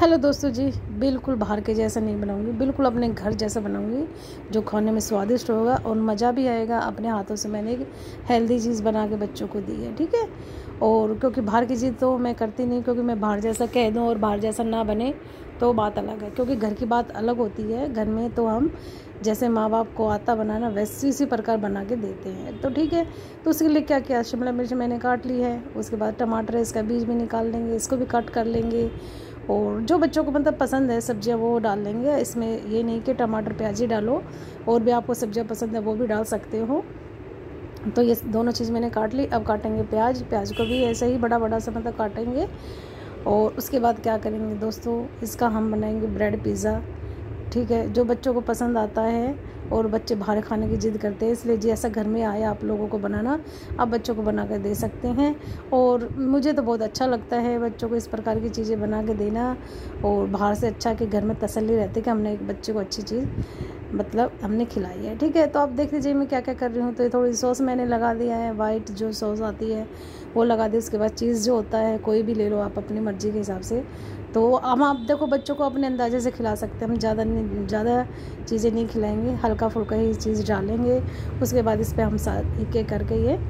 Hello दोस्तों जी, बिल्कुल बाहर के जैसा नहीं बनाऊंगी, बिल्कुल अपने घर जैसा बनाऊंगी जो खाने में स्वादिष्ट होगा और मज़ा भी आएगा। अपने हाथों से मैंने एक हेल्दी चीज़ बना के बच्चों को दी है, ठीक है। और क्योंकि बाहर की चीज़ तो मैं करती नहीं, क्योंकि मैं बाहर जैसा कह दूँ और बाहर जैसा ना बने तो बात अलग है, क्योंकि घर की बात अलग होती है। घर में तो हम जैसे माँ बाप को आता बनाना वैसे इसी प्रकार बना के देते हैं, तो ठीक है। तो उसके लिए क्या क्या, शिमला मिर्च मैंने काट ली है, उसके बाद टमाटर है, इसका बीज भी निकाल लेंगे, इसको भी कट कर लेंगे। और जो बच्चों को मतलब पसंद है सब्जियां वो डाल लेंगे। इसमें ये नहीं कि टमाटर प्याज ही डालो, और भी आपको सब्जियां पसंद है वो भी डाल सकते हो। तो ये दोनों चीज़ मैंने काट ली। अब काटेंगे प्याज को भी ऐसे ही बड़ा बड़ा सा मतलब काटेंगे। और उसके बाद क्या करेंगे दोस्तों, इसका हम बनाएंगे ब्रेड पिज़्ज़ा, ठीक है, जो बच्चों को पसंद आता है। और बच्चे बाहर खाने की ज़िद करते हैं, इसलिए जैसा घर में आया आप लोगों को बनाना, आप बच्चों को बना कर दे सकते हैं। और मुझे तो बहुत अच्छा लगता है बच्चों को इस प्रकार की चीज़ें बना के देना। और बाहर से अच्छा कि घर में तसल्ली रहती है कि हमने एक बच्चे को अच्छी चीज़ मतलब हमने खिलाई है, ठीक है। तो आप देख लीजिए मैं क्या क्या कर रही हूँ। तो ये थोड़ी सॉस मैंने लगा दिया है, वाइट जो सॉस आती है वो लगा दी। उसके बाद चीज़ जो होता है कोई भी ले लो आप अपनी मर्ज़ी के हिसाब से। तो हम आप देखो बच्चों को अपने अंदाजे से खिला सकते हैं, हम ज़्यादा चीज़ें नहीं खिलाएंगे, हल्का फुल्का ही चीज़ डालेंगे। उसके बाद इस पर हम साथ एक एक करके ये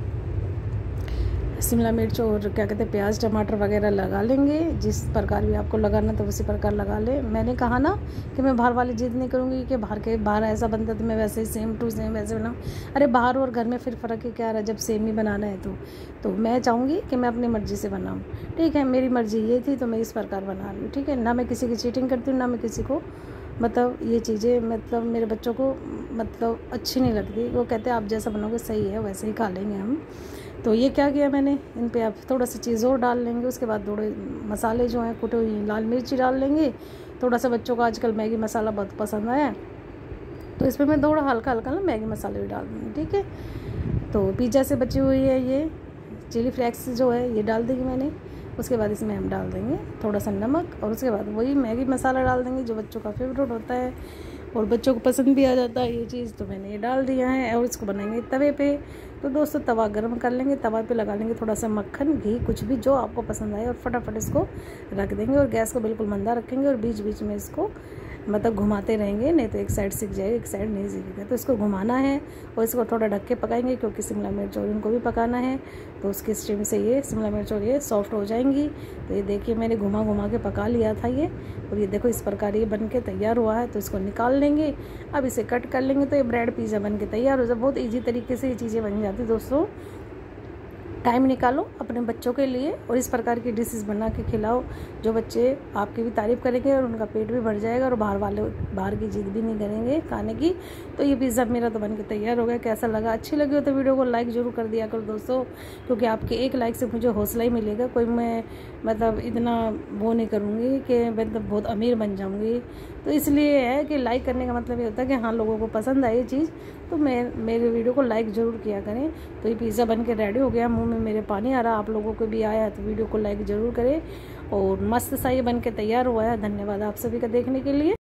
शिमला मिर्च और क्या कहते हैं प्याज टमाटर वगैरह लगा लेंगे। जिस प्रकार भी आपको लगाना तो उसी प्रकार लगा ले। मैंने कहा ना कि मैं बाहर वाली जिद नहीं करूँगी कि बाहर ऐसा बनता तो मैं वैसे ही सेम टू सेम वैसे बनाऊँ। अरे बाहर और घर में फिर फ़र्क ही क्या रहा, जब सेम ही बनाना है तो मैं चाहूँगी कि मैं अपनी मर्ज़ी से बनाऊँ, ठीक है। मेरी मर्ज़ी ये थी तो मैं इस प्रकार बना रही हूँ, ठीक है। ना मैं किसी की चीटिंग करती हूँ, ना मैं किसी को मतलब ये चीज़ें मतलब मेरे बच्चों को मतलब अच्छी नहीं लगती। वो कहते हैं आप जैसा बनाओगे सही है, वैसे ही खा लेंगे हम। तो ये क्या किया मैंने, इन पे आप थोड़ा सा चीज़ और डाल लेंगे। उसके बाद थोड़े मसाले जो हैं कुटी हुई लाल मिर्ची डाल लेंगे। थोड़ा सा बच्चों को आजकल मैगी मसाला बहुत पसंद आया, तो इस पर मैं थोड़ा हल्का हल्का ना मैगी मसाले भी डाल दूँगी, ठीक है। तो पिज़्ज़ा से बची हुई है ये चिली फ्लेक्स जो है ये डाल देंगी मैंने। उसके बाद इसमें हम डाल देंगे थोड़ा सा नमक, और उसके बाद वही मैगी मसाला डाल देंगे जो बच्चों का फेवरेट होता है और बच्चों को पसंद भी आ जाता है ये चीज़। तो मैंने ये डाल दिया है और इसको बनाएंगे तवे पे। तो दोस्तों तवा गरम कर लेंगे, तवा पे लगा लेंगे थोड़ा सा मक्खन घी कुछ भी जो आपको पसंद आए, और फटाफट इसको रख देंगे। और गैस को बिल्कुल मंदा रखेंगे और बीच बीच में इसको मतलब घुमाते रहेंगे, नहीं तो एक साइड सीख जाएगी एक साइड नहीं सीखेगा। तो इसको घुमाना है और इसको थोड़ा ढक के पकाएंगे, क्योंकि शिमला मिर्च और इनको भी पकाना है। तो उसकी स्टीम से ये शिमला मिर्च और ये सॉफ्ट हो जाएंगी। तो ये देखिए मैंने घुमा घुमा के पका लिया था ये, और ये देखो इस प्रकार ये बन के तैयार हुआ है। तो इसको निकाल लेंगे, अब इसे कट कर लेंगे। तो ये ब्रेड पिज़्ज़ा बन के तैयार हो जाए। बहुत ईजी तरीके से ये चीज़ें बन जाती दोस्तों। टाइम निकालो अपने बच्चों के लिए और इस प्रकार की डिशेस बना के खिलाओ, जो बच्चे आपकी भी तारीफ़ करेंगे और उनका पेट भी भर जाएगा और बाहर की जिद भी नहीं करेंगे खाने की। तो ये पिज़्ज़ा मेरा तो बन के तैयार हो गया। कैसा लगा, अच्छी लगी हो तो वीडियो को लाइक ज़रूर कर दिया करो दोस्तों, क्योंकि आपके एक लाइक से मुझे हौसला ही मिलेगा। कोई मैं मतलब इतना वो नहीं करूँगी कि मतलब बहुत अमीर बन जाऊँगी। तो इसलिए है कि लाइक करने का मतलब ये होता है कि हाँ लोगों को पसंद आई ये चीज़, तो मेरे वीडियो को लाइक ज़रूर किया करें। तो ये पिज़्ज़ा बन के रेडी हो गया, मुंह में मेरे पानी आ रहा, आप लोगों को भी आया तो वीडियो को लाइक ज़रूर करें। और मस्त सा ये बन के तैयार हुआ है। धन्यवाद आप सभी का देखने के लिए।